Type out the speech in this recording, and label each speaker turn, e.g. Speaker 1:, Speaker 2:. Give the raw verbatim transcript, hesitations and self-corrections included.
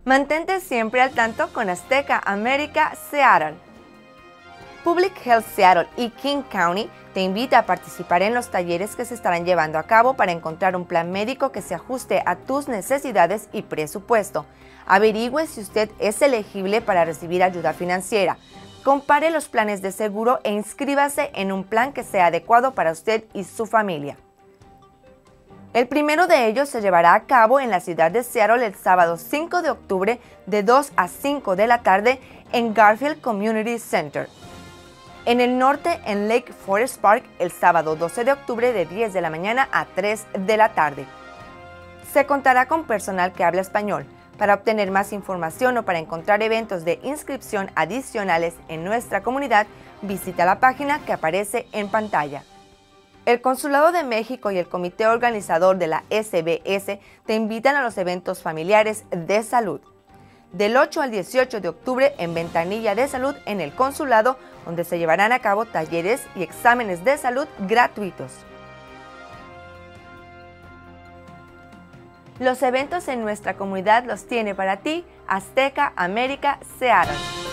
Speaker 1: Mantente siempre al tanto con Azteca América Seattle. Public Health Seattle y King County te invita a participar en los talleres que se estarán llevando a cabo para encontrar un plan médico que se ajuste a tus necesidades y presupuesto. Averigüe si usted es elegible para recibir ayuda financiera. Compare los planes de seguro e inscríbase en un plan que sea adecuado para usted y su familia. El primero de ellos se llevará a cabo en la ciudad de Seattle el sábado cinco de octubre de dos a cinco de la tarde en Garfield Community Center. En el norte, en Lake Forest Park, el sábado doce de octubre de diez de la mañana a tres de la tarde. Se contará con personal que habla español. Para obtener más información o para encontrar eventos de inscripción adicionales en nuestra comunidad, visita la página que aparece en pantalla. El Consulado de México y el comité organizador de la S B S te invitan a los eventos familiares de salud. Del ocho al dieciocho de octubre en Ventanilla de Salud en el Consulado, donde se llevarán a cabo talleres y exámenes de salud gratuitos. Los eventos en nuestra comunidad los tiene para ti Azteca América Seattle.